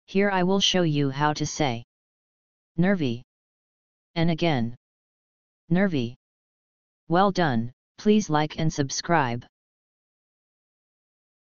Here I will show you how to say nervy. And again. Nervy. Well done, please like and subscribe.